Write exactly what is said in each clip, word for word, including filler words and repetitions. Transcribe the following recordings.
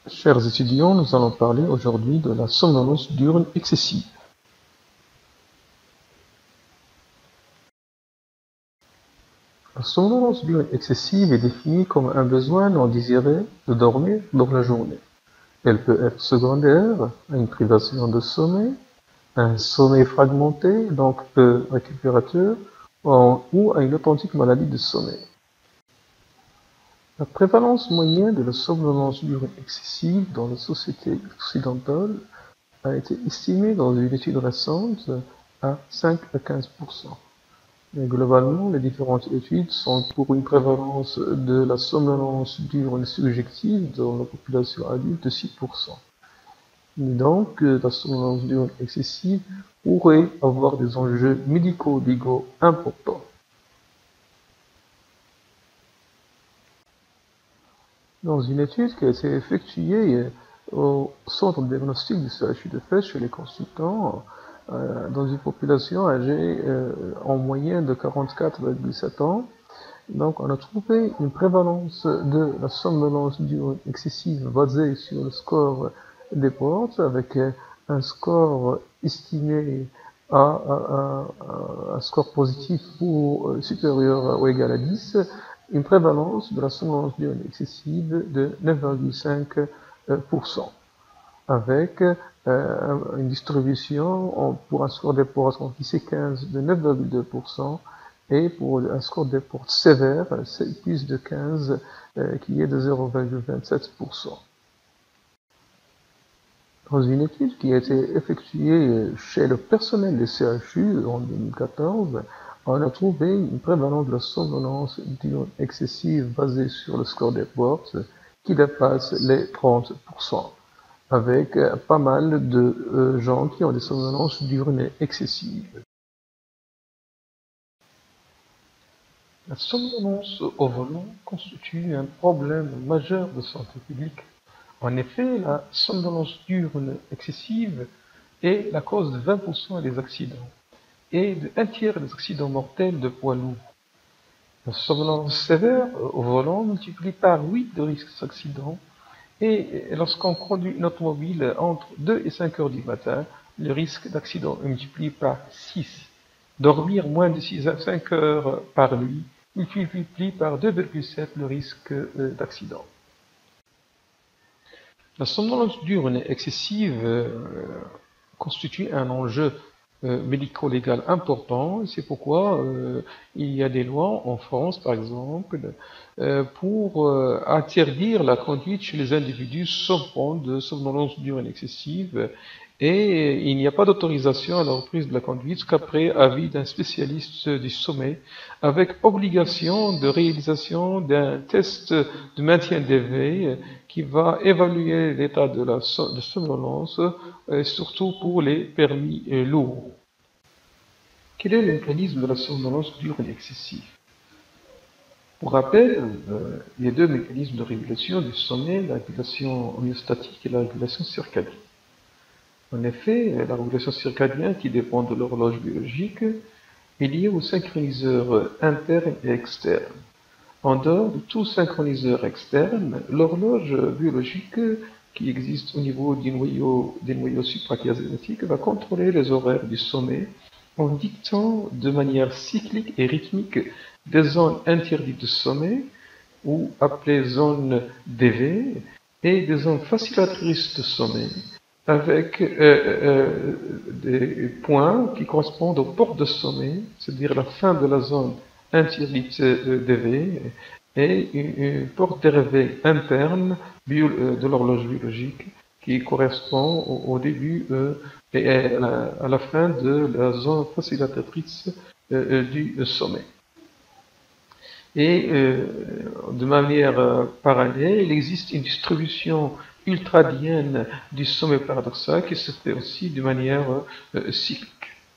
Chers étudiants, nous allons parler aujourd'hui de la somnolence diurne excessive. La somnolence diurne excessive est définie comme un besoin non désiré de dormir dans la journée. Elle peut être secondaire à une privation de sommeil, un sommeil fragmenté, donc peu récupérateur, ou à une authentique maladie de sommeil. La prévalence moyenne de la somnolence diurne excessive dans la société occidentale a été estimée dans une étude récente à cinq à quinze pour cent. Mais globalement, les différentes études sont pour une prévalence de la somnolence diurne subjective dans la population adulte de six pour cent. Et donc, la somnolence diurne excessive pourrait avoir des enjeux médico-légaux importants. Dans une étude qui a été effectuée au centre de diagnostic du C H U de Fès chez les consultants, euh, dans une population âgée euh, en moyenne de quarante-quatre virgule sept ans, donc on a trouvé une prévalence de la somnolence diurne excessive basée sur le score d'Epworth avec un score estimé à, à, à un score positif ou supérieur ou égal à dix, une prévalence de la somnolence diurne excessive de neuf virgule cinq pour cent, avec euh, une distribution pour un score d'Epworth entre dix et quinze de neuf virgule deux pour cent et pour un score d'Epworth sévère, c'est plus de quinze, euh, qui est de zéro virgule vingt-sept pour cent. Dans une étude qui a été effectuée chez le personnel des C H U en deux mille quatorze, on a trouvé une prévalence de la somnolence diurne excessive basée sur le score d'Epworth qui dépasse les trente pour cent, avec euh, pas mal de euh, gens qui ont des somnolences diurnes excessives. La somnolence au volant constitue un problème majeur de santé publique. En effet, la somnolence diurne excessive est la cause de vingt pour cent des accidents et de un tiers des accidents mortels de poids lourds. La somnolence sévère au volant multiplie par huit le risque d'accident et lorsqu'on conduit une automobile entre deux et cinq heures du matin, le risque d'accident est multiplié par six. Dormir moins de six à cinq heures par nuit multiplie par deux virgule sept le risque d'accident. La somnolence diurne excessive euh, constitue un enjeu euh, médico-légal important. C'est pourquoi euh, il y a des lois en France, par exemple, euh, pour euh, interdire la conduite chez les individus souffrant de somnolence diurne excessive. Et il n'y a pas d'autorisation à la reprise de la conduite qu'après avis d'un spécialiste du sommeil, avec obligation de réalisation d'un test de maintien d'éveil qui va évaluer l'état de la de somnolence, et surtout pour les permis lourds. Quel est le mécanisme de la somnolence diurne excessive? Pour rappel, euh, il y a deux mécanismes de régulation du sommeil, la régulation homéostatique et la régulation circadienne. En effet, la régulation circadienne, qui dépend de l'horloge biologique, est liée aux synchroniseurs internes et externes. En dehors de tout synchroniseur externe, l'horloge biologique qui existe au niveau des noyaux, des noyaux suprachiasmatiques va contrôler les horaires du sommeil en dictant de manière cyclique et rythmique des zones interdites de sommeil, ou appelées zones d'éveil, et des zones facilitatrices de sommeil, avec euh, euh, des points qui correspondent aux portes de sommeil, c'est-à-dire la fin de la zone interdite euh, d'éveil, et une, une porte de réveil interne bio, euh, de l'horloge biologique qui correspond au, au début euh, et à la, à la fin de la zone facilitatrice euh, du euh, sommeil. Et euh, de manière euh, parallèle, il existe une distribution ultradienne du sommeil paradoxal qui se fait aussi de manière euh, cyclique.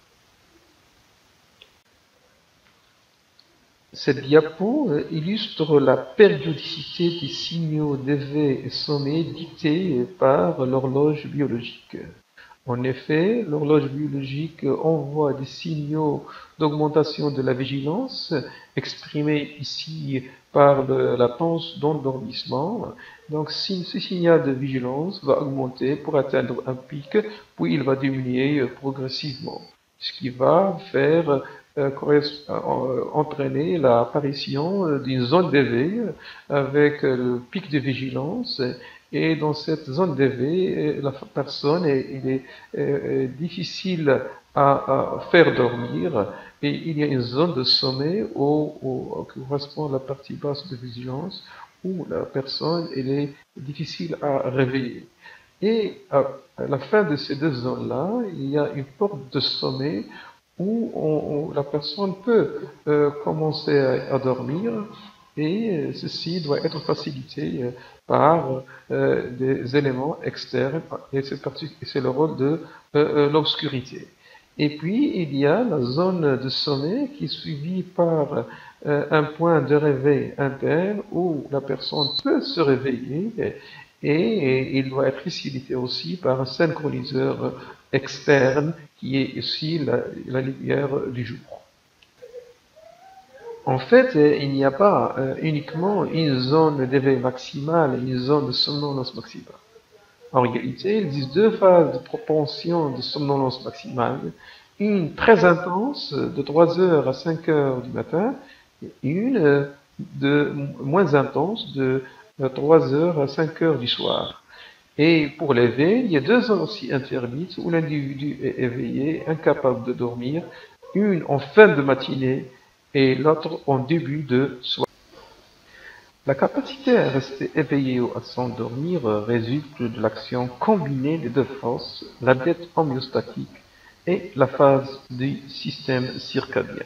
Cette diapo euh, illustre la périodicité des signaux d'éveil et sommeil dictés par l'horloge biologique. En effet, l'horloge biologique envoie des signaux d'augmentation de la vigilance, exprimés ici par le- la panse d'endormissement. Donc, si ce signal de vigilance va augmenter pour atteindre un pic, puis il va diminuer euh, progressivement, ce qui va faire euh, corres- euh, entraîner l'apparition euh, d'une zone d'éveil euh, avec euh, le pic de vigilance. Et dans cette zone d'éveil, euh, la personne, est- il est euh, difficile à, à faire dormir et il y a une zone de sommeil où, où- qui correspond à la partie basse de vigilance où la personne elle est difficile à réveiller. Et à, à la fin de ces deux zones-là, il y a une porte de sommeil où, on- où la personne peut euh, commencer à, à dormir et euh, ceci doit être facilité euh, par euh, des éléments externes et c'est parti- et c'est le rôle de euh, euh, l'obscurité. Et puis, il y a la zone de sommeil qui est suivie par euh, un point de réveil interne où la personne peut se réveiller et, et il doit être facilité aussi par un synchroniseur externe qui est ici la, la lumière du jour. En fait, euh, il n'y a pas euh, uniquement une zone d'éveil maximale et une zone de somnolence maximale. En réalité, il existe deux phases de propension de somnolence maximale. Une très intense, de trois heures à cinq heures du matin, et une euh, de moins intense, de euh, trois heures à cinq heures du soir. Et pour l'éveil, il y a deux zones aussi interdites où l'individu est éveillé, incapable de dormir, une en fin de matinée et l'autre en début de soirée. La capacité à rester éveillé ou à s'endormir euh, résulte de l'action combinée des deux forces, la dette homéostatique et la phase du système circadien.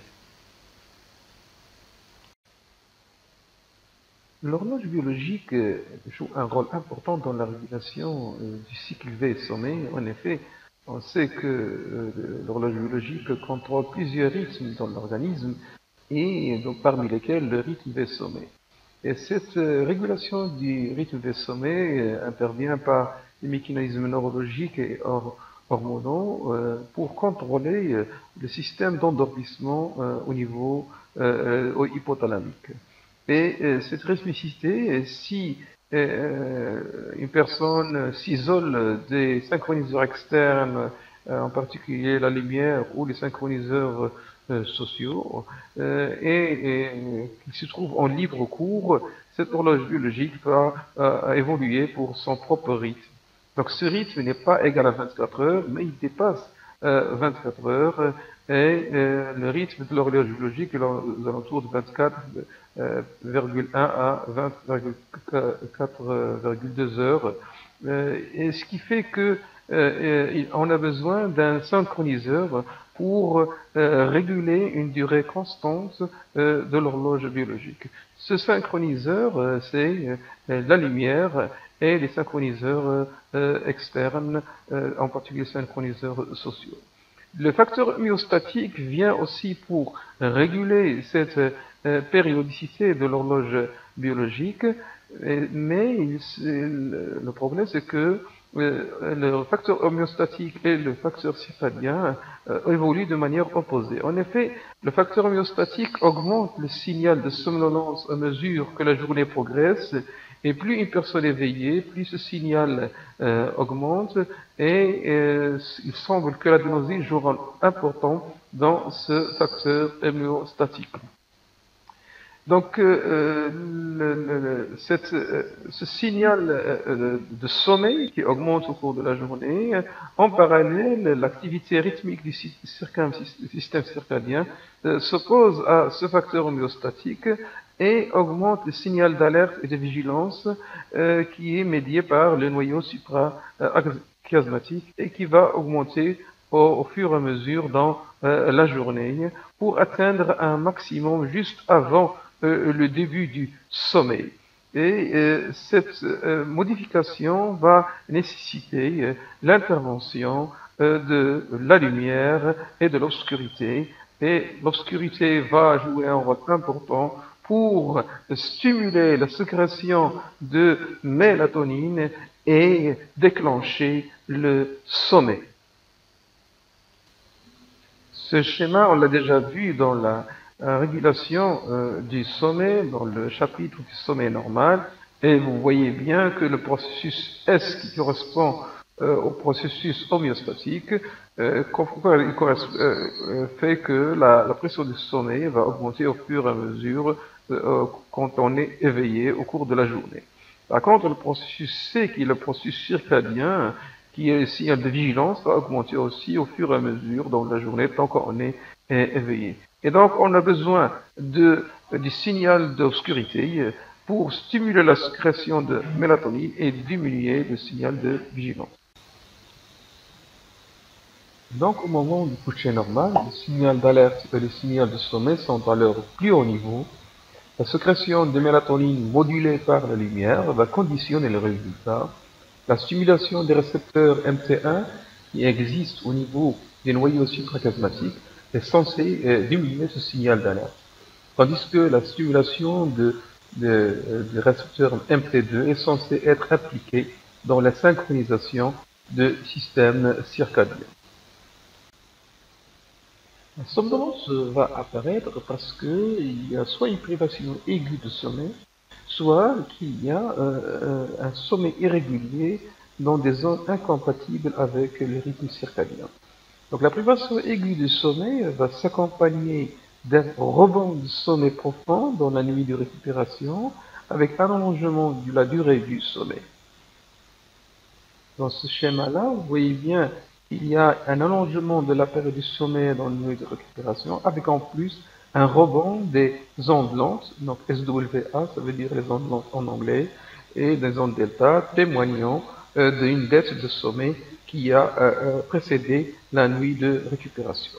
L'horloge biologique euh, joue un rôle important dans la régulation euh, du cycle veille-sommeil. En effet, on sait que euh, l'horloge biologique contrôle plusieurs rythmes dans l'organisme et donc parmi lesquels le rythme veille-sommeil. Et cette euh, régulation du rythme des sommets euh, intervient par des mécanismes neurologiques et hor- hormonaux euh, pour contrôler euh, le système d'endormissement euh, au niveau euh, euh, hypothalamique. Et euh, cette rythmicité, euh, si euh, une personne s'isole des synchroniseurs externes, euh, en particulier la lumière ou les synchroniseurs euh, sociaux, euh, et, et qui se trouve en libre cours, cette horloge biologique va euh, évoluer pour son propre rythme. Donc ce rythme n'est pas égal à vingt-quatre heures, mais il dépasse euh, vingt-quatre heures, euh, et euh, le rythme de l'horloge biologique est aux alentours de vingt-quatre virgule un à vingt virgule quatre virgule deux heures. Euh, et ce qui fait que euh, on a besoin d'un synchroniseur pour euh, réguler une durée constante euh, de l'horloge biologique. Ce synchroniseur, euh, c'est euh, la lumière et les synchroniseurs euh, externes, euh, en particulier les synchroniseurs sociaux. Le facteur myostatique vient aussi pour réguler cette euh, périodicité de l'horloge biologique, et- mais il- le le problème c'est que euh, le facteur homéostatique et le facteur circadien euh, évoluent de manière opposée. En effet, le facteur homéostatique augmente le signal de somnolence à mesure que la journée progresse, et plus une personne est éveillée, plus ce signal euh, augmente, et euh, il semble que l'adénosine joue un rôle important dans ce facteur homéostatique. Donc, euh, le, le, le, cette, euh, ce signal euh, de sommeil qui augmente au cours de la journée, en parallèle, l'activité rythmique du système circadien euh, s'oppose à ce facteur homéostatique et augmente le signal d'alerte et de vigilance euh, qui est médié par le noyau suprachiasmatique et qui va augmenter au, au fur et à mesure dans euh, la journée pour atteindre un maximum juste avant euh, le début du sommeil. Et euh, cette euh, modification va nécessiter euh, l'intervention euh, de la lumière et de l'obscurité. Et l'obscurité va jouer un rôle important pour stimuler la sécrétion de mélatonine et déclencher le sommeil. Ce schéma, on l'a déjà vu dans la euh, régulation euh, du sommeil, dans le chapitre du sommeil normal, et vous voyez bien que le processus S qui correspond euh, au processus homéostatique euh, il correspond, euh, fait que la, la pression du sommeil va augmenter au fur et à mesure euh, quand on est éveillé au cours de la journée. Par contre, le processus C, qui est le processus circadien, qui est le signal de vigilance, va augmenter aussi au fur et à mesure dans la journée, tant qu'on est éveillé. Et donc, on a besoin de, du signal d'obscurité pour stimuler la sécrétion de mélatonine et diminuer le signal de vigilance. Donc, au moment du coucher normal, le signal d'alerte et le signal de sommeil sont à leur plus haut niveau. La sécrétion de mélatonine modulée par la lumière va conditionner le résultat. La stimulation des récepteurs M T un qui existent au niveau des noyaux suprachiasmatiques est censée euh, diminuer ce signal d'alerte, tandis que la stimulation de, de, euh, des récepteurs M T deux est censée être impliquée dans la synchronisation de systèmes circadiens. La somnolence va apparaître parce qu'il y a soit une privation aiguë de sommeil, soit qu'il y a euh, un sommeil irrégulier dans des zones incompatibles avec les rythmes circadiens. Donc la privation aiguë du sommeil va s'accompagner d'un rebond de sommeil profond dans la nuit de récupération avec un allongement de la durée du sommeil. Dans ce schéma-là, vous voyez bien qu'il y a un allongement de la période du sommeil dans la nuit de récupération avec en plus un rebond des ondes lentes, donc S W A, ça veut dire les ondes lentes en anglais, et des ondes delta, témoignant euh, d'une dette de sommeil qui a euh, précédé la nuit de récupération.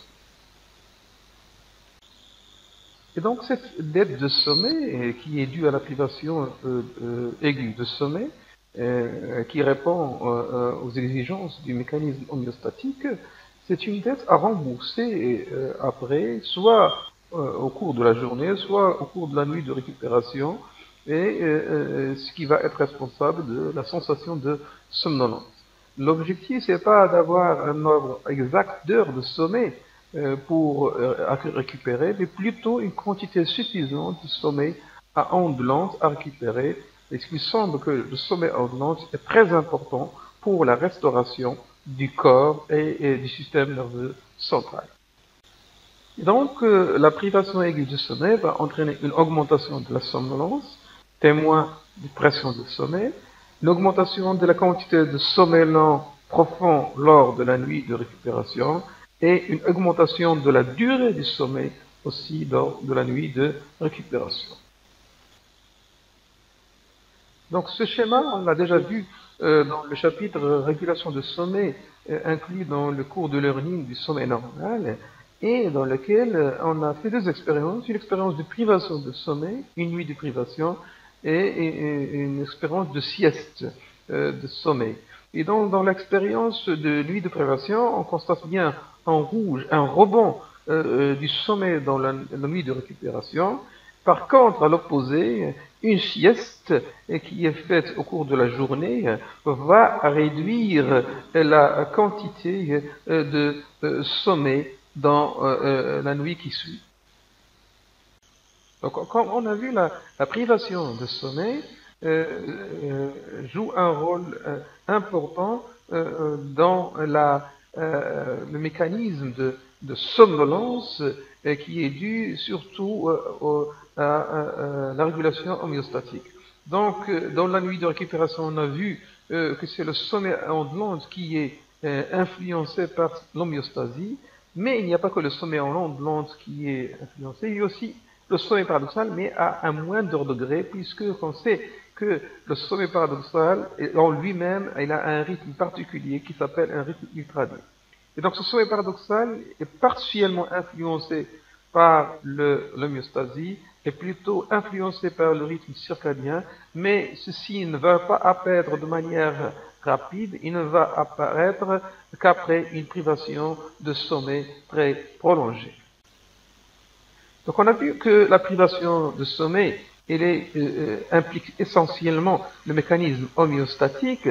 Et donc cette dette de sommeil, qui est due à la privation euh, euh, aiguë de sommeil, euh, qui répond euh, aux exigences du mécanisme homéostatique, c'est une dette à rembourser euh, après, soit euh, au cours de la journée, soit au cours de la nuit de récupération, et euh, ce qui va être responsable de la sensation de somnolence. L'objectif, c'est pas d'avoir un nombre exact d'heures de sommeil euh, pour euh, récupérer, mais plutôt une quantité suffisante de sommeil à ondes lentes à récupérer. Et il semble que le sommeil à ondes lentes est très important pour la restauration du corps et, et du système nerveux central. Et donc, euh, la privation aiguë du sommeil va entraîner une augmentation de la somnolence, témoin de pression de sommeil, une augmentation de la quantité de sommeil lent profond lors de la nuit de récupération et une augmentation de la durée du sommeil aussi lors de la nuit de récupération. Donc ce schéma, on l'a déjà vu euh, dans le chapitre régulation de sommeil euh, inclus dans le cours de learning du sommeil normal et dans lequel euh, on a fait deux expériences, une expérience de privation de sommeil, une nuit de privation et, et, et une expérience de sieste euh, de sommeil. Et donc dans l'expérience de nuit de privation, on constate bien en rouge un rebond euh, du sommeil dans la, la nuit de récupération. Par contre, à l'opposé, une sieste qui est faite au cours de la journée va réduire la quantité de sommeil dans la nuit qui suit. Donc, comme on a vu, la, la privation de sommeil euh, joue un rôle euh, important euh, dans la, euh, le mécanisme de, de somnolence euh, qui est dû surtout euh, au, à, à, à la régulation homéostatique. Donc, euh, dans la nuit de récupération, on a vu euh, que c'est le sommeil à ondes lentes qui est euh, influencé par l'homéostasie, mais il n'y a pas que le sommeil en ondes lentes qui est influencé, il y a aussi le sommeil paradoxal, mais à un moindre degré, puisque on sait que le sommeil paradoxal, en lui-même, il a un rythme particulier qui s'appelle un rythme ultradié. Et donc ce sommeil paradoxal est partiellement influencé par l'homéostasie et plutôt influencé par le rythme circadien, mais ceci ne va pas apparaître de manière rapide, il ne va apparaître qu'après une privation de sommeil très prolongée. Donc on a vu que la privation de sommeil elle est, euh, implique essentiellement le mécanisme homéostatique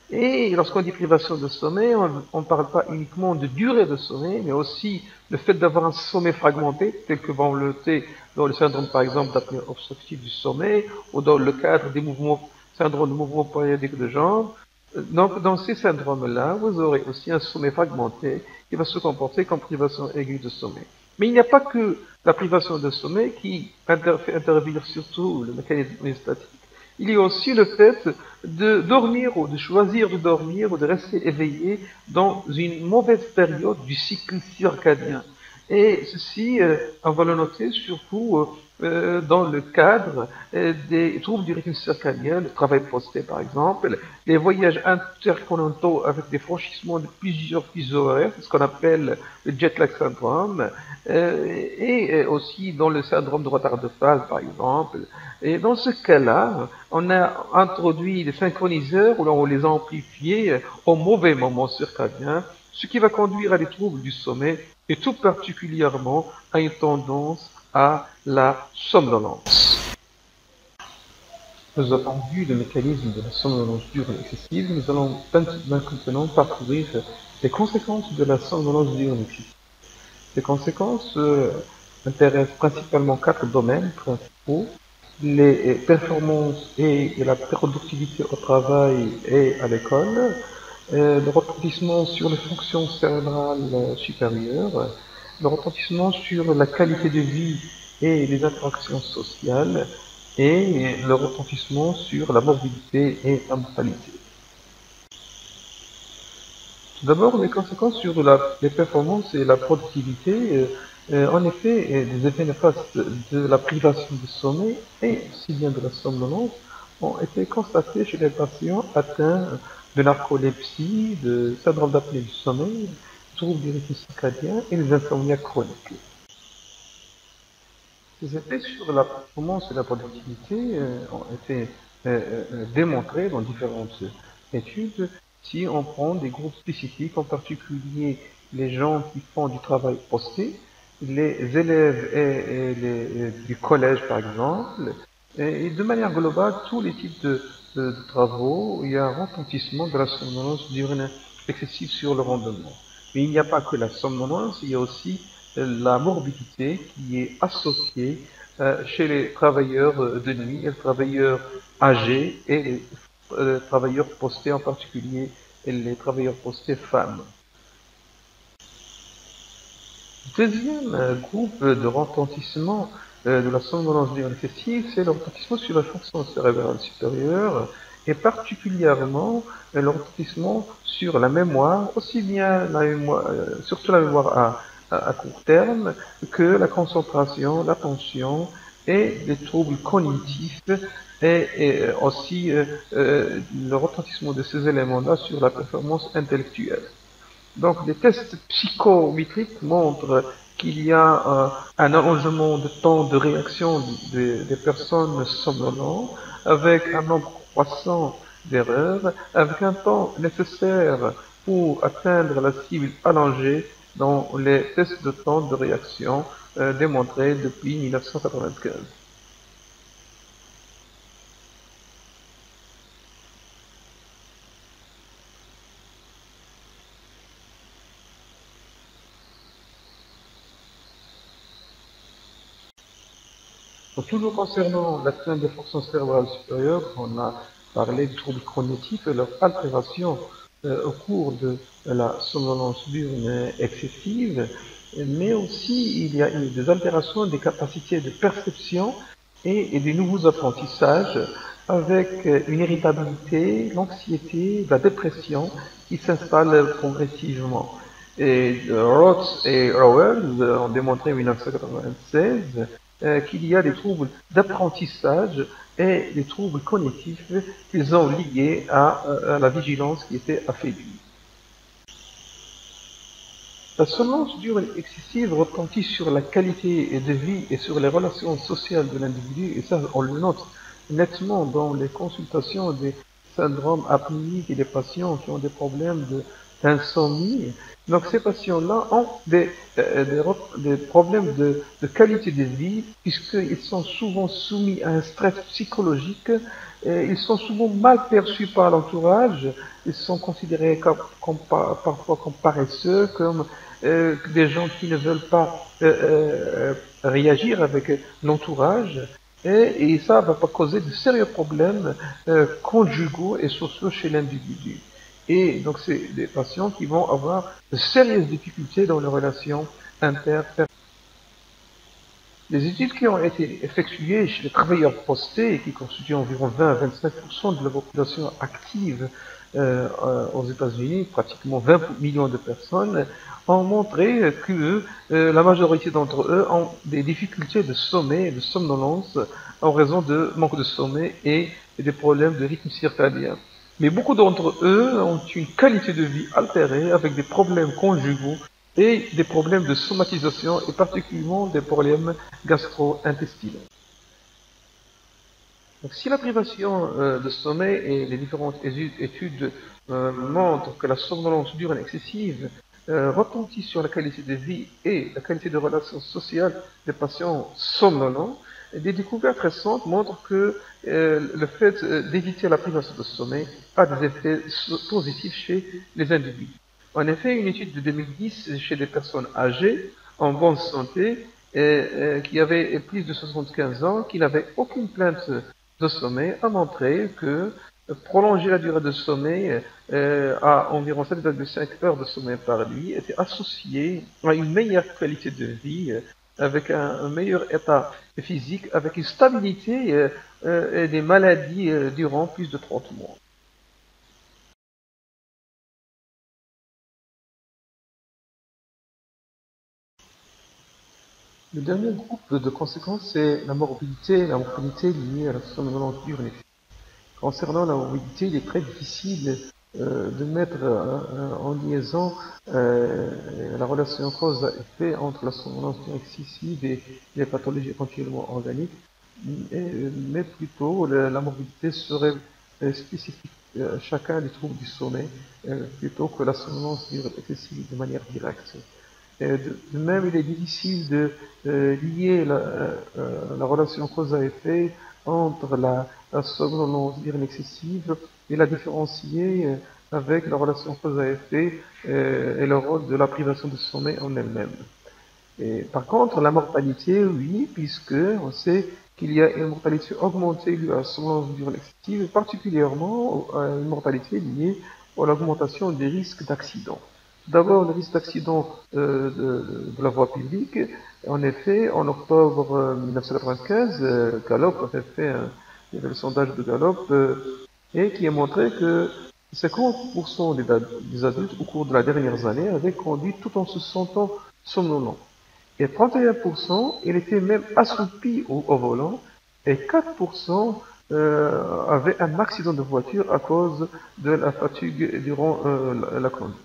Et lorsqu'on dit privation de sommeil, on ne parle pas uniquement de durée de sommeil, mais aussi le fait d'avoir un sommeil fragmenté, tel que va le noter dans le syndrome, par exemple, d'apnée obstructive du sommeil, ou dans le cadre des mouvements, syndrome de mouvement périodique de jambes. Donc, dans ces syndromes-là, vous aurez aussi un sommeil fragmenté qui va se comporter comme privation aiguë de sommeil. Mais il n'y a pas que la privation de sommeil qui fait intervenir surtout le mécanisme statique. Il y a aussi le fait de dormir ou de choisir de dormir ou de rester éveillé dans une mauvaise période du cycle circadien. Et ceci, euh, on va le noter surtout euh, dans le cadre euh, des troubles du rythme circadien, le travail posté par exemple, les voyages intercontinentaux avec des franchissements de plusieurs fuseaux horaires, ce qu'on appelle le jet lag syndrome, euh, et aussi dans le syndrome de retard de phase par exemple. Et dans ce cas-là, on a introduit des synchroniseurs ou on les a amplifiés au mauvais moment circadien, ce qui va conduire à des troubles du sommeil et tout particulièrement à une tendance à la somnolence. Nous avons vu le mécanisme de la somnolence dure et excessive. Nous allons maintenant parcourir les conséquences de la somnolence dure et excessive. Ces conséquences euh, intéressent principalement quatre domaines principaux: les performances et la productivité au travail et à l'école, euh, le retentissement sur les fonctions cérébrales supérieures, le retentissement sur la qualité de vie et les interactions sociales, et le retentissement sur la morbidité et la mortalité. Tout d'abord, les conséquences sur la, les performances et la productivité. Euh, Euh, en effet, euh, des effets néfastes de la privation de sommeil et aussi bien de la somnolence ont été constatés chez les patients atteints de narcolepsie, de syndrome d'apnée du sommeil, troubles du rythme circadien et les insomniaques chroniques. Ces effets sur la performance et la productivité euh, ont été euh, euh, démontrés dans différentes études si on prend des groupes spécifiques, en particulier les gens qui font du travail posté, les élèves et, et les, et du collège par exemple, et, et de manière globale, tous les types de, de, de travaux, il y a un retentissement de la somnolence diurne excessive sur le rendement. Mais il n'y a pas que la somnolence, il y a aussi la morbidité qui est associée euh, chez les travailleurs de nuit, les travailleurs âgés et les euh, travailleurs postés en particulier, et les travailleurs postés femmes. Deuxième euh, groupe de retentissement euh, de la somnolence diurne excessive, c'est le retentissement sur la fonction cérébrale supérieure et particulièrement euh, le retentissement sur la mémoire, aussi bien la mémoire, euh, surtout la mémoire à, à, à court terme que la concentration, l'attention et les troubles cognitifs et, et aussi euh, euh, le retentissement de ces éléments-là sur la performance intellectuelle. Donc, les tests psychométriques montrent qu'il y a euh, un allongement de temps de réaction des, des personnes somnolentes avec un nombre croissant d'erreurs, avec un temps nécessaire pour atteindre la cible allongée dans les tests de temps de réaction euh, démontrés depuis mille neuf cent quatre-vingt-quinze. Donc, toujours concernant l'atteinte des fonctions cérébrales supérieures, on a parlé du trouble cognitif et leur altération euh, au cours de la somnolence diurne excessive, mais aussi il y a eu des altérations des capacités de perception et, et des nouveaux apprentissages avec une irritabilité, l'anxiété, la dépression qui s'installent progressivement. Et Roth et Rowell ont démontré en mille neuf cent quatre-vingt-seize euh, qu'il y a des troubles d'apprentissage et des troubles cognitifs qu'ils ont liés à, à la vigilance qui était affaiblie. La somnolence diurne excessive retentit sur la qualité de vie et sur les relations sociales de l'individu, et ça on le note nettement dans les consultations des syndromes apnéiques et des patients qui ont des problèmes d'insomnie. Donc ces patients-là ont des, euh, des, des problèmes de, de qualité de vie puisqu'ils sont souvent soumis à un stress psychologique Et ils sont souvent mal perçus par l'entourage, ils sont considérés comme, comme par- parfois comme paresseux, comme euh, des gens qui ne veulent pas euh, euh, réagir avec l'entourage. Et, et ça va pas causer de sérieux problèmes euh, conjugaux et sociaux chez l'individu. Et donc, c'est des patients qui vont avoir de sérieuses difficultés dans les relations interpersonnelles. Les études qui ont été effectuées chez les travailleurs postés, qui constituent environ vingt à vingt-cinq pour cent de la population active euh, euh, aux États-Unis, pratiquement vingt millions de personnes, ont montré que euh, la majorité d'entre eux ont des difficultés de sommeil et de somnolence en raison de manque de sommeil et des problèmes de rythme circadien. Mais beaucoup d'entre eux ont une qualité de vie altérée avec des problèmes conjugaux et des problèmes de somatisation et particulièrement des problèmes gastro-intestinaux. Donc, si la privation euh, de sommeil et les différentes études euh, montrent que la somnolence diurne excessive euh, retentit sur la qualité de vie et la qualité de relations sociales des patients somnolents, des découvertes récentes montrent que euh, le fait euh, d'éviter la privation de sommeil a des effets positifs chez les individus. En effet, une étude de deux mille dix chez des personnes âgées, en bonne santé, et, euh, qui avaient plus de soixante-quinze ans, qui n'avaient aucune plainte de sommeil, a montré que prolonger la durée de sommeil euh, à environ sept virgule cinq heures de sommeil par nuit était associé à une meilleure qualité de vie, euh, avec un, un meilleur état physique, avec une stabilité euh, euh, et des maladies euh, durant plus de trente mois. Le dernier groupe de conséquences, c'est la morbidité, la mortalité liée à la somnolence diurne. Concernant la morbidité, il est très difficile euh, de mettre euh, en liaison euh, la relation cause à effet entre la somnolence excessive et les pathologies éventuellement organiques, mais, mais plutôt la, la morbidité serait euh, spécifique à chacun des troubles du sommeil, euh, plutôt que la somnolence excessive de manière directe. Et de, de même, il est difficile de euh, lier la, euh, la relation cause à effet entre la, la somnolence diurne excessive et la différencier euh, avec la relation cause à effet euh, et le rôle de la privation de sommeil en elle-même. Et par contre, la mortalité, oui, puisque on sait qu'il y a une mortalité augmentée liée à la somnolence diurne excessive, et particulièrement à une mortalité liée à l'augmentation des risques d'accident. D'abord, le risque d'accident euh, de, de la voie publique. En effet, en octobre euh, mille neuf cent quatre-vingt-quinze, euh, Gallup avait fait un, il y avait le sondage de Gallup euh, et qui a montré que cinquante pour cent des, des adultes au cours de la dernière année avaient conduit tout en se sentant somnolents. Et trente et un pour cent, il était même assoupi au, au volant, et quatre pour cent euh, avaient un accident de voiture à cause de la fatigue durant euh, la, la conduite.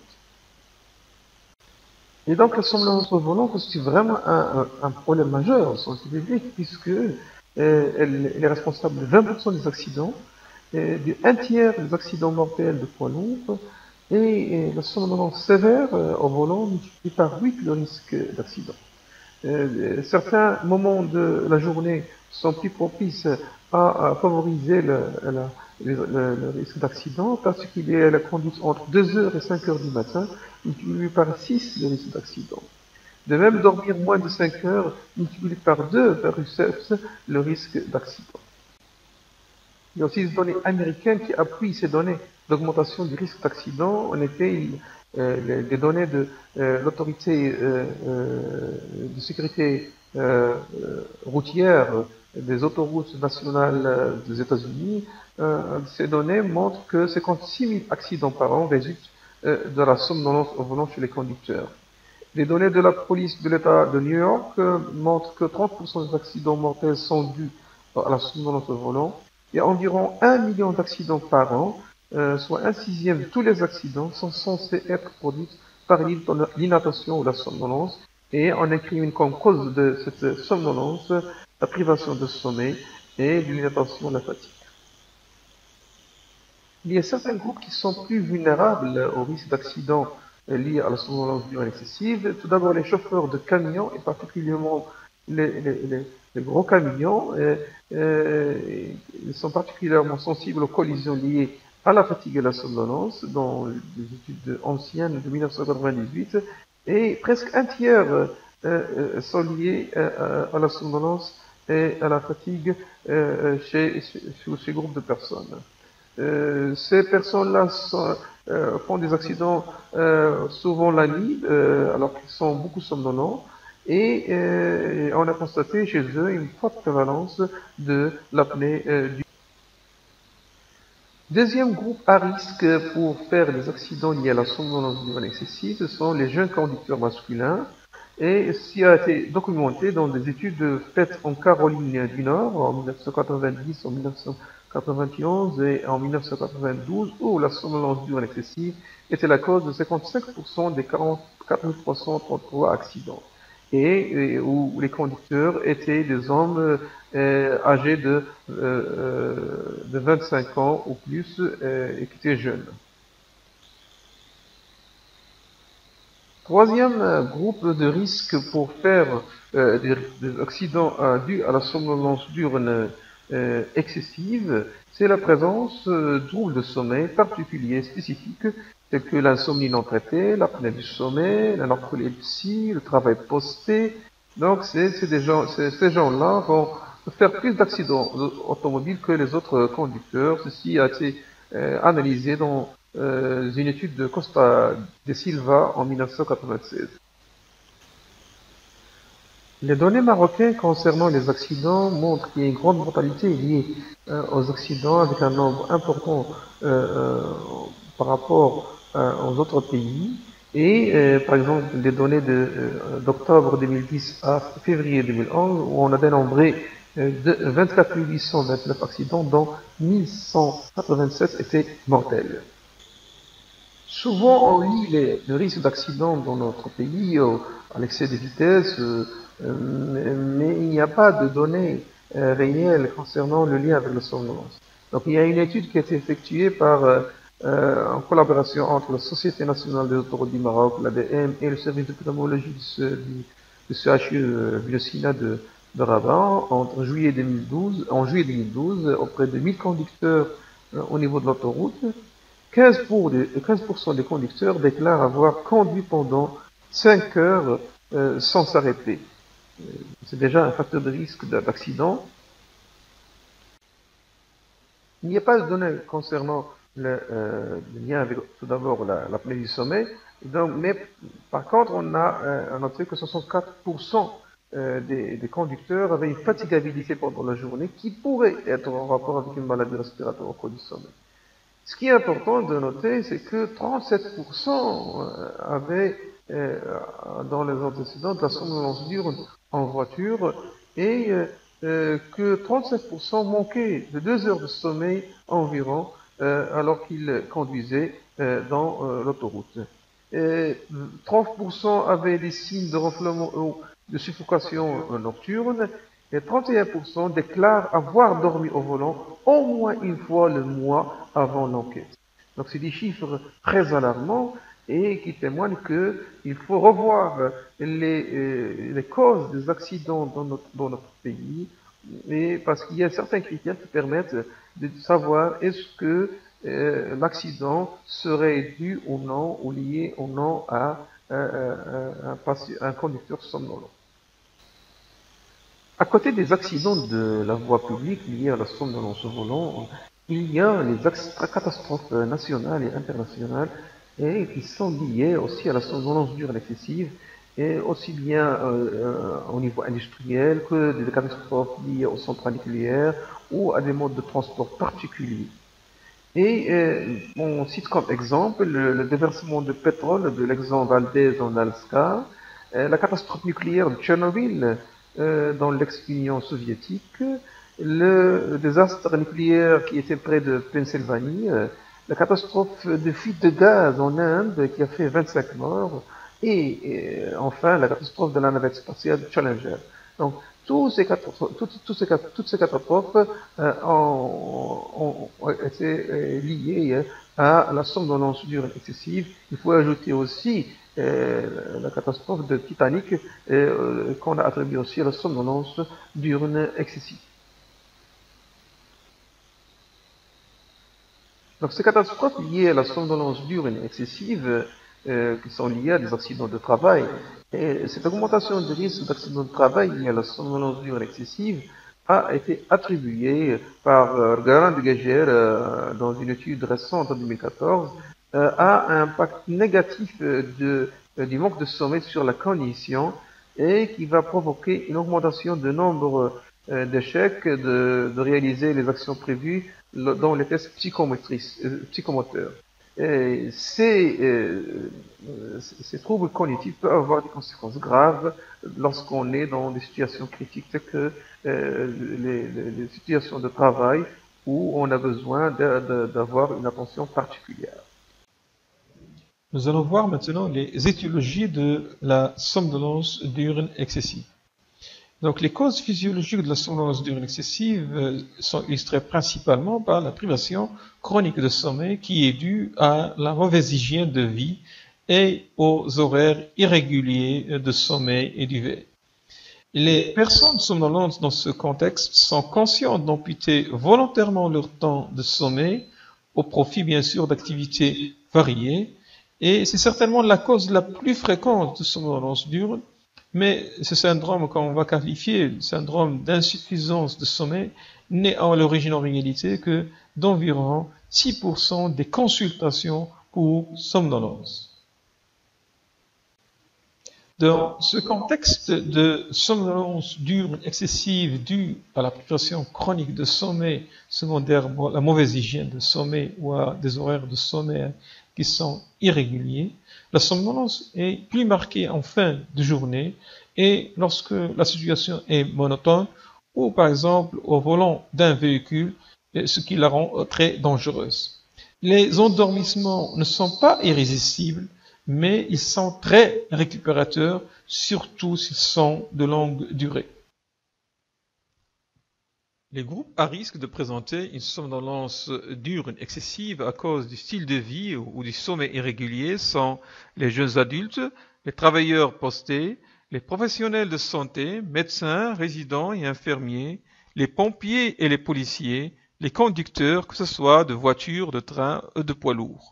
Et donc la somnolence au volant constitue vraiment un, un, un problème majeur en santé publique, puisque euh, elle, elle est responsable de vingt pour cent des accidents, et de un tiers des accidents mortels de poids lourds, et, et la somnolence sévère euh, au volant multiplie par huit le risque d'accident. Euh, certains moments de la journée sont plus propices à, à favoriser le, la, le, le, le risque d'accident, parce qu'il y a la conduite entre deux heures et cinq heures du matin, multiplié par six le risque d'accident. De même, dormir moins de cinq heures multiplié par deux virgule sept le risque d'accident. Il y a aussi des données américaines qui appuient ces données d'augmentation du risque d'accident. En effet, il, euh, les, les données de euh, l'autorité euh, euh, de sécurité euh, euh, routière des autoroutes nationales euh, des États-Unis, euh, ces données montrent que cinquante-six mille accidents par an résultent euh, de la somnolence au volant chez les conducteurs. Les données de la police de l'État de New York euh, montrent que trente pour cent des accidents mortels sont dus à la somnolence au volant. Il y a environ un million d'accidents par an, euh, soit un sixième de tous les accidents sont censés être produits par l'inattention ou la somnolence, et on incrimine comme cause de cette somnolence la privation de sommeil et l'inattention, la fatigue. Il y a certains groupes qui sont plus vulnérables au risque d'accident liés à la somnolence diurne excessive. Tout d'abord, les chauffeurs de camions, et particulièrement les, les, les, les gros camions euh, euh, ils sont particulièrement sensibles aux collisions liées à la fatigue et la somnolence dans les études anciennes de mille neuf cent quatre-vingt-dix-huit et presque un tiers euh, euh, sont liés euh, à la somnolence et à la fatigue euh, chez, chez, chez ces groupes de personnes. Euh, ces personnes-là euh, font des accidents euh, souvent la nuit, euh, alors qu'ils sont beaucoup somnolents, et euh, on a constaté chez eux une forte prévalence de l'apnée euh, du deuxième groupe à risque pour faire des accidents liés à la somnolence diurne excessive, ce sont les jeunes conducteurs masculins. Et ce a été documenté dans des études faites en Caroline du Nord en mille neuf cent quatre-vingt-dix, en mille neuf cent quatre-vingt-onze et en mille neuf cent quatre-vingt-douze, où la somnolence diurne excessive était la cause de cinquante-cinq pour cent des quarante-quatre mille trois cent trente-trois accidents. Et, et où les conducteurs étaient des hommes euh, âgés de, euh, de vingt-cinq ans ou plus euh, et qui étaient jeunes. Troisième euh, groupe de risque pour faire euh, des, des accidents euh, dus à la somnolence diurne euh, excessive, c'est la présence euh, de troubles de sommeil particuliers spécifiques tels que l'insomnie non traitée, l'apnée du sommeil, la narcolepsie, le travail posté. Donc c'est des gens, ces gens-là vont faire plus d'accidents automobiles que les autres conducteurs. Ceci a été euh, analysé dans euh, une étude de Costa de Silva en mille neuf cent quatre-vingt-seize. Les données marocaines concernant les accidents montrent qu'il y a une grande mortalité liée euh, aux accidents avec un nombre important euh, euh, par rapport euh, aux autres pays. Et euh, par exemple, les données d'octobre de, euh, deux mille dix à février deux mille onze, où on a dénombré euh, de vingt-quatre mille huit cent vingt-neuf accidents, dont mille cent quatre-vingt-sept étaient mortels. Souvent, on lit les, le risque d'accident dans notre pays euh, à l'excès de vitesse, euh, mais il n'y a pas de données euh, réelles concernant le lien avec le somnolence. Donc, il y a une étude qui a été effectuée par, euh, euh, en collaboration entre la Société nationale des autoroutes du Maroc, l'A D M, et le service de pneumologie du, du C H U euh, Biosina de, de Rabat entre juillet deux mille douze, en juillet deux mille douze auprès de mille conducteurs euh, au niveau de l'autoroute. quinze pour cent des, quinze pour cent des conducteurs déclarent avoir conduit pendant cinq heures euh, sans s'arrêter. C'est déjà un facteur de risque d'accident. Il n'y a pas de données concernant le, euh, le lien avec tout d'abord l'apnée la du sommeil, donc, mais par contre on a euh, noté que soixante-quatre pour cent euh, des, des conducteurs avaient une fatigabilité pendant la journée qui pourrait être en rapport avec une maladie respiratoire au cours du sommeil. Ce qui est important de noter, c'est que trente-sept pour cent avaient euh, dans les antécédents de la somnolence diurne en voiture et euh, que trente-sept pour cent manquaient de deux heures de sommeil environ euh, alors qu'ils conduisaient euh, dans euh, l'autoroute. trente pour cent avaient des signes de renflement ou de suffocation euh, nocturne et trente et un pour cent déclarent avoir dormi au volant au moins une fois le mois avant l'enquête. Donc c'est des chiffres très alarmants et qui témoignent qu'il faut revoir les, euh, les causes des accidents dans notre, dans notre pays, et parce qu'il y a certains critères qui permettent de savoir est-ce que euh, l'accident serait dû ou non ou lié ou non à euh, un, un, un conducteur somnolent. À côté des accidents de la voie publique liés à la somnolence au volant, il y a les catastrophes nationales et internationales et qui sont liées aussi à la somnolence diurne excessive, et aussi bien euh, au niveau industriel que des catastrophes liées aux centrales nucléaires ou à des modes de transport particuliers. Et euh, on cite comme exemple le, le déversement de pétrole de l'exempt Valdez en Alaska, euh, la catastrophe nucléaire de Tchernobyl euh, dans l'ex-Union soviétique, le désastre nucléaire qui était près de Pennsylvanie, euh, la catastrophe de fuite de gaz en Inde qui a fait vingt-cinq morts, et, et enfin la catastrophe de la navette spatiale Challenger. Donc, tous ces toutes, toutes, ces, toutes ces catastrophes euh, ont, ont, été liées à la somnolence diurne excessive. Il faut ajouter aussi euh, la catastrophe de Titanic, et euh, qu'on a attribué aussi à la somnolence diurne excessive. Donc ces catastrophes liées à la somnolence diurne excessive, euh, qui sont liées à des accidents de travail, et cette augmentation du risque d'accident de travail lié à la somnolence diurne excessive a été attribuée par euh, Garin de Gager euh, dans une étude récente en deux mille quatorze euh, à un impact négatif euh, de, euh, du manque de sommeil sur la cognition et qui va provoquer une augmentation de nombre euh, d'échecs de, de réaliser les actions prévues dans les tests psychomotrices, euh, psychomoteurs. Et ces, euh, ces troubles cognitifs peuvent avoir des conséquences graves lorsqu'on est dans des situations critiques telles que euh, les, les, les situations de travail où on a besoin d'avoir une attention particulière. Nous allons voir maintenant les étiologies de la somnolence diurne excessive. Donc, les causes physiologiques de la somnolence diurne excessive euh, sont illustrées principalement par la privation chronique de sommeil qui est due à la mauvaise hygiène de vie et aux horaires irréguliers de sommeil et d'hiver. Les personnes somnolentes dans ce contexte sont conscientes d'amputer volontairement leur temps de sommeil au profit bien sûr d'activités variées et c'est certainement la cause la plus fréquente de somnolence diurne. Mais ce syndrome qu'on va qualifier de syndrome d'insuffisance de sommeil n'est à l'origine en réalité que d'environ six pour cent des consultations pour somnolence. Dans ce contexte de somnolence diurne excessive due à la privation chronique de sommeil secondaire à la mauvaise hygiène de sommeil ou à des horaires de sommeil qui sont irréguliers, la somnolence est plus marquée en fin de journée et lorsque la situation est monotone ou par exemple au volant d'un véhicule, ce qui la rend très dangereuse. Les endormissements ne sont pas irrésistibles, mais ils sont très récupérateurs, surtout s'ils sont de longue durée. Les groupes à risque de présenter une somnolence diurne excessive à cause du style de vie ou du sommeil irrégulier sont les jeunes adultes, les travailleurs postés, les professionnels de santé, médecins, résidents et infirmiers, les pompiers et les policiers, les conducteurs, que ce soit de voitures, de trains ou de poids lourds.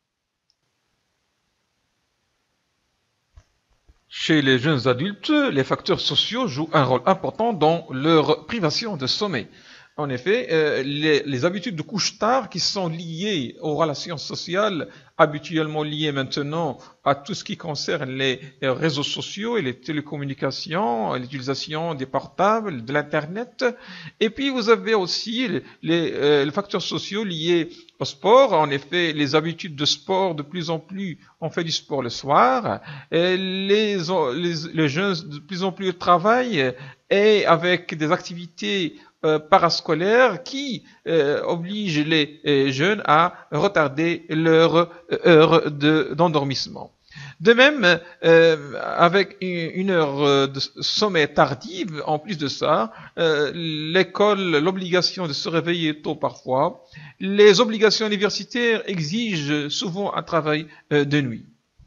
Chez les jeunes adultes, les facteurs sociaux jouent un rôle important dans leur privation de sommeil. En effet, euh, les, les habitudes de couche tard qui sont liées aux relations sociales, habituellement liées maintenant à tout ce qui concerne les, les réseaux sociaux et les télécommunications, l'utilisation des portables, de l'Internet. Et puis, vous avez aussi les, les, euh, les facteurs sociaux liés au sport. En effet, les habitudes de sport, de plus en plus, on fait du sport le soir. Et les, les, les jeunes, de plus en plus, travaillent et avec des activités Euh, parascolaires qui euh, obligent les euh, jeunes à retarder leur euh, heure de, d'endormissement. De même, euh, avec une, une heure de sommeil tardive, en plus de ça, euh, l'école, l'obligation de se réveiller tôt parfois, les obligations universitaires exigent souvent un travail euh, de nuit.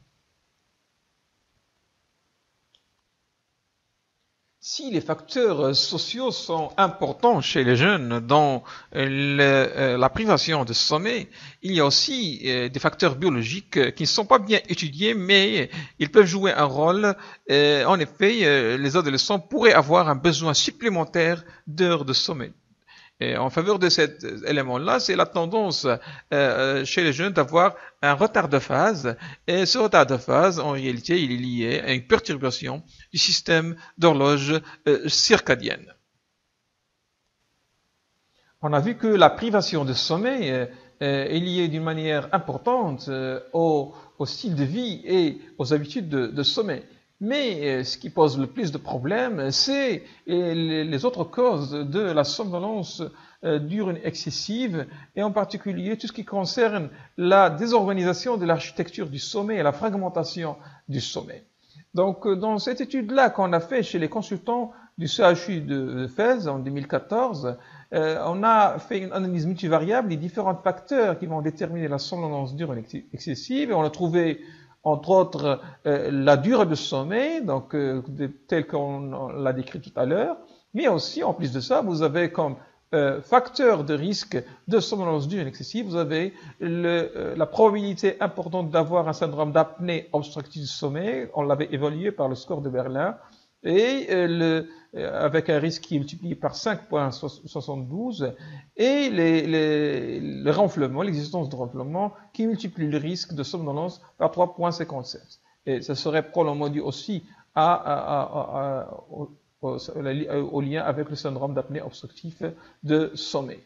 Si les facteurs sociaux sont importants chez les jeunes dans le, la privation de sommeil, il y a aussi des facteurs biologiques qui ne sont pas bien étudiés, mais ils peuvent jouer un rôle. En effet, les adolescents pourraient avoir un besoin supplémentaire d'heures de sommeil. Et en faveur de cet élément-là, c'est la tendance euh, chez les jeunes d'avoir un retard de phase. Et ce retard de phase, en réalité, il est lié à une perturbation du système d'horloge euh, circadienne. On a vu que la privation de sommeil euh, est liée d'une manière importante euh, au, au style de vie et aux habitudes de, de sommeil. Mais ce qui pose le plus de problèmes, c'est les autres causes de la somnolence diurne excessive, et en particulier tout ce qui concerne la désorganisation de l'architecture du sommeil et la fragmentation du sommeil. Donc, dans cette étude-là qu'on a fait chez les consultants du C H U de Fès en deux mille quatorze, euh, on a fait une analyse multivariable des différents facteurs qui vont déterminer la somnolence diurne excessive, et on a trouvé entre autres euh, la durée de sommeil, donc euh, tel qu'on l'a décrit tout à l'heure, mais aussi, en plus de ça, vous avez comme euh, facteur de risque de somnolence diurne excessive, vous avez le, euh, la probabilité importante d'avoir un syndrome d'apnée obstructive du sommeil, on l'avait évalué par le score de Berlin, et euh, le, euh, avec un risque qui est multiplié par cinq virgule soixante-douze, et les, les, le renflement, l'existence de renflement, qui multiplie le risque de somnolence par trois virgule cinquante-sept. Et ça serait probablement dû aussi à, à, à, à, au, au, au lien avec le syndrome d'apnée obstructive de sommeil.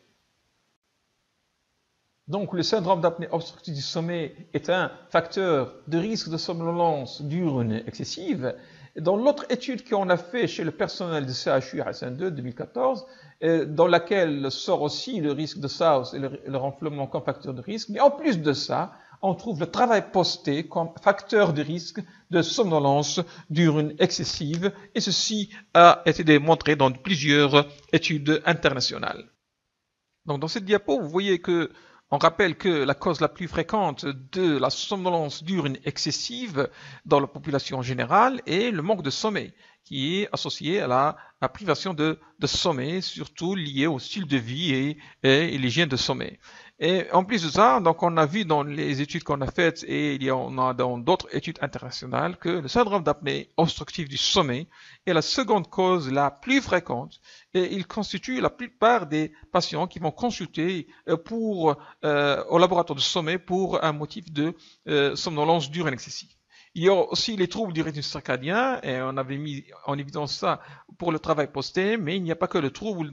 Donc, le syndrome d'apnée obstructive du sommeil est un facteur de risque de somnolence diurne excessive. Dans l'autre étude qu'on a fait chez le personnel du C H U à S N deux deux mille quatorze, dans laquelle sort aussi le risque de South et le, le renflement comme facteur de risque, mais en plus de ça, on trouve le travail posté comme facteur de risque de somnolence diurne excessive, et ceci a été démontré dans plusieurs études internationales. Donc, dans cette diapo, vous voyez que on rappelle que la cause la plus fréquente de la somnolence diurne excessive dans la population générale est le manque de sommeil, qui est associé à la, à la privation de, de sommeil, surtout lié au style de vie et, et, et l'hygiène de sommeil. Et en plus de ça, donc on a vu dans les études qu'on a faites et il y a, on a dans d'autres études internationales que le syndrome d'apnée obstructive du sommeil est la seconde cause la plus fréquente et il constitue la plupart des patients qui vont consulter pour, euh, au laboratoire de sommeil pour un motif de euh, somnolence diurne excessive. Il y a aussi les troubles du rythme circadien, et on avait mis en évidence ça pour le travail posté, mais il n'y a pas que le trouble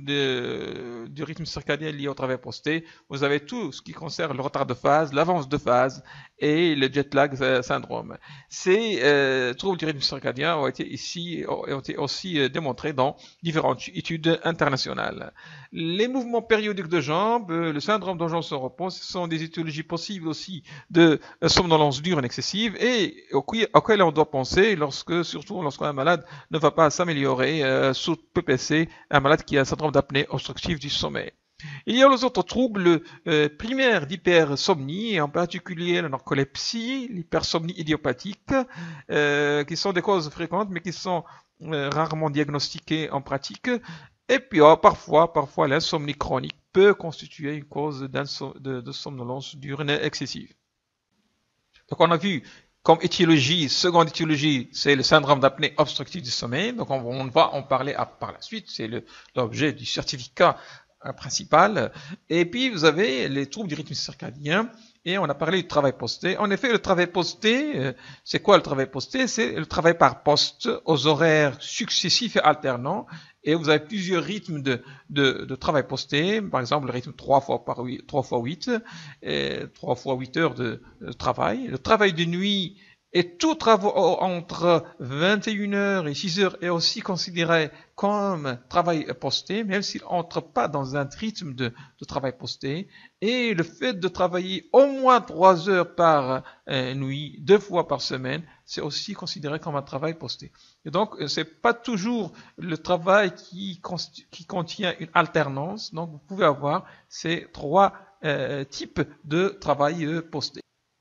de, du rythme circadien lié au travail posté. Vous avez tout ce qui concerne le retard de phase, l'avance de phase et le jet lag syndrome. Ces euh, troubles du rythme circadien ont été ici ont été aussi euh, démontrés dans différentes études internationales. Les mouvements périodiques de jambes, le syndrome d'urgence au repos, ce sont des étiologies possibles aussi de somnolence diurne excessive et auquel on doit penser lorsque, surtout lorsqu'un malade ne va pas s'améliorer euh, sous P P C, un malade qui a un syndrome d'apnée obstructive du sommeil. Il y a les autres troubles euh, primaires d'hypersomnie, en particulier la narcolepsie, l'hypersomnie idiopathique, euh, qui sont des causes fréquentes mais qui sont euh, rarement diagnostiquées en pratique. Et puis oh, parfois, parfois l'insomnie chronique peut constituer une cause de, de somnolence diurne excessive. Donc on a vu comme étiologie, seconde étiologie, c'est le syndrome d'apnée obstructive du sommeil. Donc on, on va en parler à, par la suite, c'est l'objet du certificat euh, principal. Et puis vous avez les troubles du rythme circadien. Et on a parlé du travail posté. En effet, le travail posté, euh, c'est quoi le travail posté? C'est le travail par poste aux horaires successifs et alternants. Et vous avez plusieurs rythmes de, de, de travail posté. Par exemple, le rythme trois fois par huit, trois fois huit, et trois fois huit heures de, de travail. Le travail de nuit et tout travail entre vingt et une heures et six heures est aussi considéré comme travail posté, même s'il entre pas dans un rythme de, de travail posté. Et le fait de travailler au moins trois heures par euh, nuit, deux fois par semaine, c'est aussi considéré comme un travail posté. Et donc, c'est pas toujours le travail qui, qui contient une alternance. Donc, vous pouvez avoir ces trois euh, types de travail euh, posté.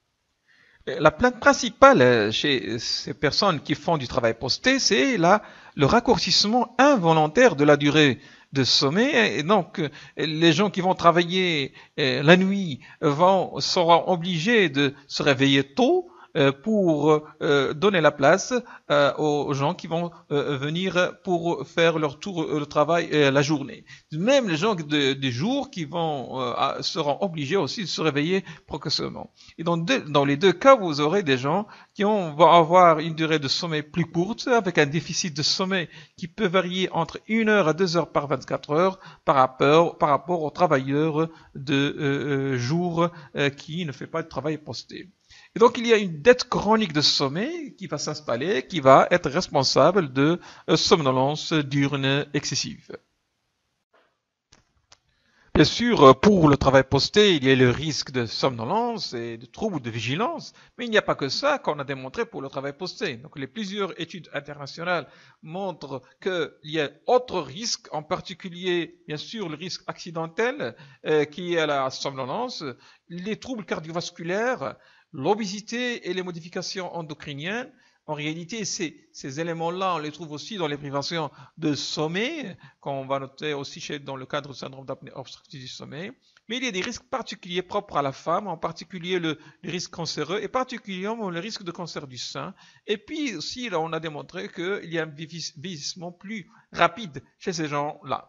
La plainte principale chez ces personnes qui font du travail posté, c'est la, le raccourcissement involontaire de la durée de sommeil. Et donc, les gens qui vont travailler la nuit vont, seront obligés de se réveiller tôt pour donner la place aux gens qui vont venir pour faire leur tour de travail la journée. Même les gens du de jour qui vont seront obligés aussi de se réveiller précocement. Et dans, deux, dans les deux cas, vous aurez des gens qui ont, vont avoir une durée de sommeil plus courte, avec un déficit de sommeil qui peut varier entre une heure à deux heures par vingt-quatre heures par rapport, par rapport aux travailleurs de euh, jour euh, qui ne fait pas de travail posté. Et donc, il y a une dette chronique de sommeil qui va s'installer, qui va être responsable de somnolence diurne excessive. Bien sûr, pour le travail posté, il y a le risque de somnolence et de troubles de vigilance, mais il n'y a pas que ça qu'on a démontré pour le travail posté. Donc, les plusieurs études internationales montrent qu'il y a autres risques, en particulier, bien sûr, le risque accidentel euh, qui est la somnolence, les troubles cardiovasculaires, l'obésité et les modifications endocriniennes. En réalité, ces, ces éléments-là, on les trouve aussi dans les privations de sommeil, qu'on va noter aussi chez, dans le cadre du syndrome d'apnée obstructive du sommeil. Mais il y a des risques particuliers propres à la femme, en particulier le, le risque cancéreux et particulièrement le risque de cancer du sein. Et puis aussi, là, on a démontré qu'il y a un vieillissement plus rapide chez ces gens-là.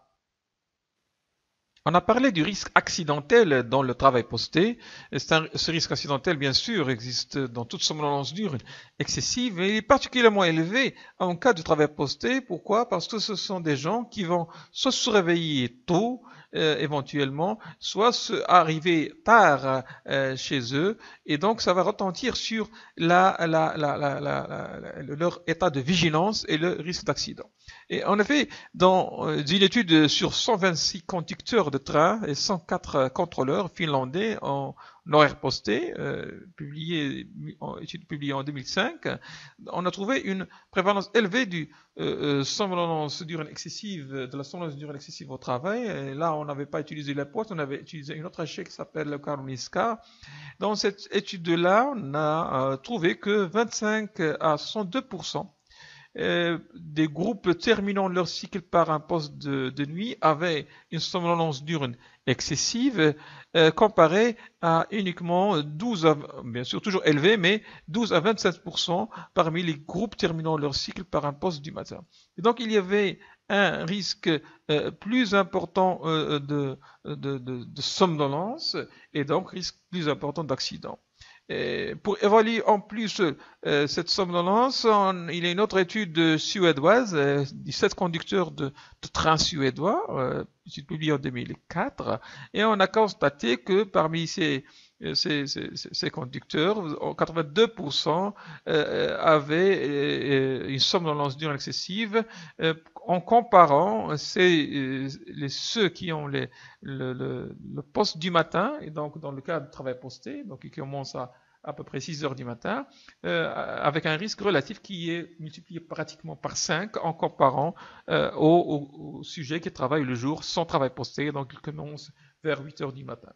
On a parlé du risque accidentel dans le travail posté. Un, ce risque accidentel, bien sûr, existe dans toute somnolence dure excessive, mais il est particulièrement élevé en cas de travail posté. Pourquoi? Parce que ce sont des gens qui vont soit se réveiller tôt, euh, éventuellement, soit se arriver tard euh, chez eux, et donc ça va retentir sur la, la, la, la, la, la, leur état de vigilance et le risque d'accident. Et en effet, dans une étude sur cent vingt-six conducteurs de train et cent quatre contrôleurs finlandais en horaire posté, euh, publié, en, étude publiée en deux mille cinq, on a trouvé une prévalence élevée du euh, somnolence diurne excessive, de la somnolence diurne excessive au travail. Et là, on n'avait pas utilisé la pointe, on avait utilisé une autre échelle qui s'appelle le Karolinska. Dans cette étude-là, on a euh, trouvé que vingt-cinq à soixante-deux pour cent Euh, des groupes terminant leur cycle par un poste de, de nuit avaient une somnolence diurne excessive euh, comparée à uniquement douze, à, bien sûr toujours élevé, mais douze à vingt-sept pour cent parmi les groupes terminant leur cycle par un poste du matin. Et donc il y avait un risque euh, plus important euh, de, de, de, de somnolence et donc risque plus important d'accident. Et pour évaluer en plus euh, cette somnolence, on, il y a une autre étude suédoise, euh, dix-sept conducteurs de, de trains suédois, euh, publiée en deux mille quatre, et on a constaté que parmi ces, ces, ces, ces conducteurs, quatre-vingt-deux pour cent euh, avaient euh, une somnolence diurne excessive, euh, en comparant ces, euh, les, ceux qui ont les, le, le, le poste du matin, et donc dans le cas de travail posté, donc qui commence à à peu près six heures du matin, euh, avec un risque relatif qui est multiplié pratiquement par cinq en comparant euh, aux, aux, aux sujets qui travaillent le jour sans travail posté, donc ils commencent vers huit heures du matin.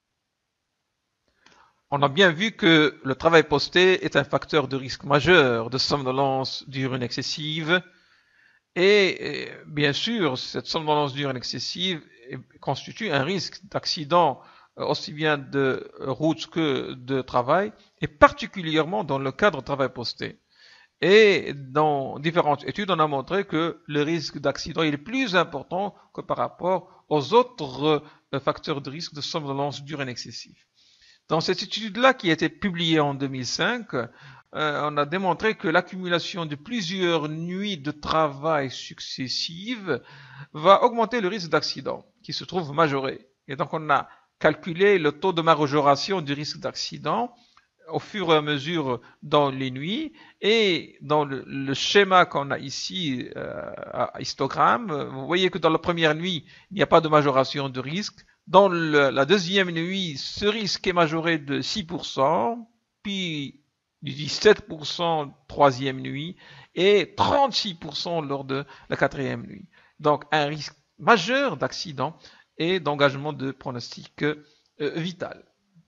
On a bien vu que le travail posté est un facteur de risque majeur de somnolence diurne excessive, et, et bien sûr, cette somnolence diurne excessive constitue un risque d'accident aussi bien de route que de travail, et particulièrement dans le cadre de travail posté. Et dans différentes études, on a montré que le risque d'accident est plus important que par rapport aux autres facteurs de risque de somnolence diurne excessive. Dans cette étude-là, qui a été publiée en deux mille cinq, euh, on a démontré que l'accumulation de plusieurs nuits de travail successives va augmenter le risque d'accident, qui se trouve majoré. Et donc, on a calculer le taux de majoration du risque d'accident au fur et à mesure dans les nuits, et dans le, le schéma qu'on a ici euh, à histogramme, vous voyez que dans la première nuit, il n'y a pas de majoration de risque. Dans le, la deuxième nuit, ce risque est majoré de six pour cent, puis dix-sept pour cent troisième nuit et trente-six pour cent lors de la quatrième nuit. Donc un risque majeur d'accident et d'engagement de pronostic euh, vital.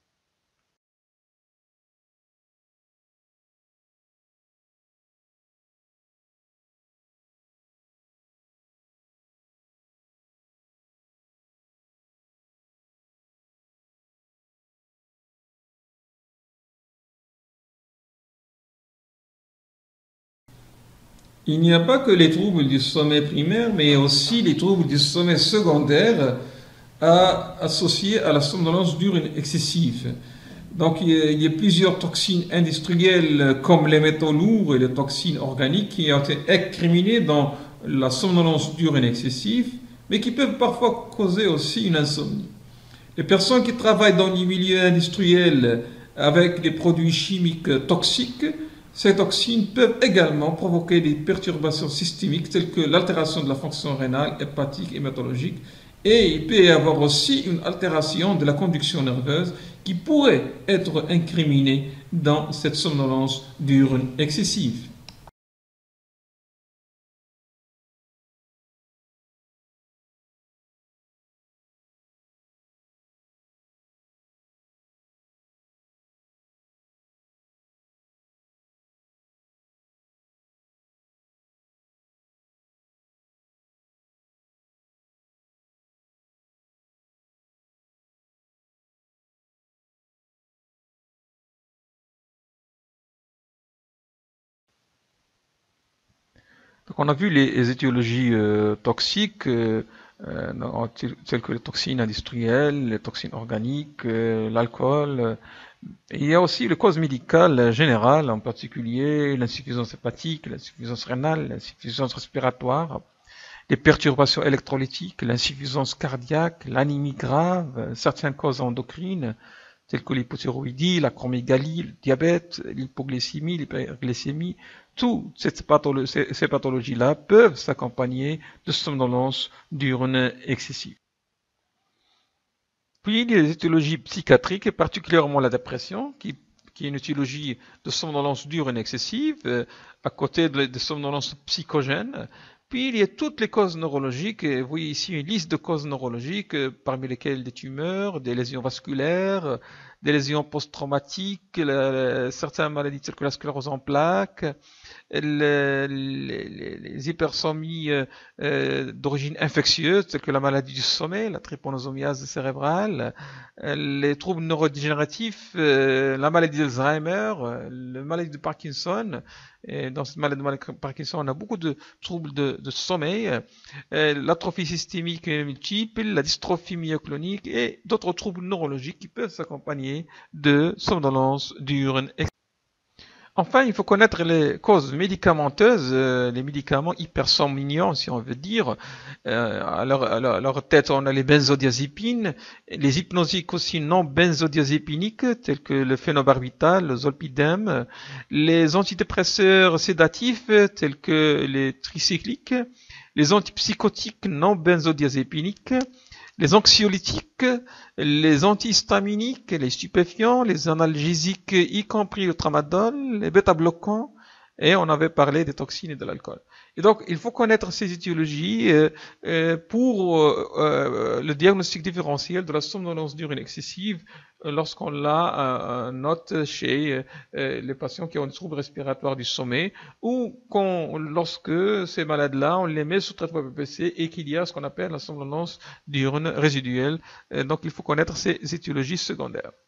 Il n'y a pas que les troubles du sommeil primaire, mais aussi les troubles du sommeil secondaire à, associés à la somnolence diurne excessive. Donc il y, a, il y a plusieurs toxines industrielles comme les métaux lourds et les toxines organiques qui ont été incriminées dans la somnolence diurne excessive, mais qui peuvent parfois causer aussi une insomnie. Les personnes qui travaillent dans les milieux industriels avec des produits chimiques toxiques, ces toxines peuvent également provoquer des perturbations systémiques telles que l'altération de la fonction rénale, hépatique et hématologique, Et il peut y avoir aussi une altération de la conduction nerveuse qui pourrait être incriminée dans cette somnolence diurne excessive. Donc on a vu les, les étiologies euh, toxiques, euh, euh, dans- telles que les toxines industrielles, les toxines organiques, euh, l'alcool. euh, et il y a aussi les causes médicales générales, en particulier l'insuffisance hépatique, l'insuffisance rénale, l'insuffisance respiratoire, les perturbations électrolytiques, l'insuffisance cardiaque, l'anémie grave, euh, certaines causes endocrines, telles que l'hypothyroïdie, l'acromégalie, le diabète, l'hypoglycémie, l'hyperglycémie. Toutes ces, patholo ces, ces pathologies-là peuvent s'accompagner de somnolence diurne excessive. Puis il y a les étiologies psychiatriques, et particulièrement la dépression, qui, qui est une étiologie de somnolence diurne excessive, euh, à côté de, de somnolence psychogène. Puis il y a toutes les causes neurologiques, et vous voyez ici une liste de causes neurologiques, euh, parmi lesquelles des tumeurs, des lésions vasculaires, des lésions post-traumatiques, certaines maladies telles que la sclérose en plaques, les, les, les hypersomies euh, euh, d'origine infectieuse, telles que la maladie du sommeil, la trypanosomiase cérébrale, euh, les troubles neurodégénératifs, euh, la maladie d'Alzheimer, euh, la maladie de Parkinson. Et dans cette maladie de Parkinson, on a beaucoup de troubles de, de sommeil, euh, l'atrophie systémique multiple, la dystrophie myoclonique et d'autres troubles neurologiques qui peuvent s'accompagner de somnolence diurne. Enfin, il faut connaître les causes médicamenteuses, euh, les médicaments hypersomniants, si on veut dire. Euh, à, leur, à, leur, à leur tête, on a les benzodiazépines, les hypnosiques aussi non benzodiazépiniques, tels que le phénobarbital, le zolpidem, les antidépresseurs sédatifs, tels que les tricycliques, les antipsychotiques non benzodiazépiniques, les anxiolytiques, les antihistaminiques, les stupéfiants, les analgésiques, y compris le tramadol, les bêta-bloquants, et on avait parlé des toxines et de l'alcool. Et donc, il faut connaître ces étiologies euh, euh, pour euh, euh, le diagnostic différentiel de la somnolence diurne excessive euh, lorsqu'on la euh, note chez euh, les patients qui ont des troubles respiratoires du sommeil ou quand, lorsque ces malades-là, on les met sous traitement P P C et qu'il y a ce qu'on appelle la somnolence diurne résiduelle. Euh, donc, il faut connaître ces étiologies secondaires.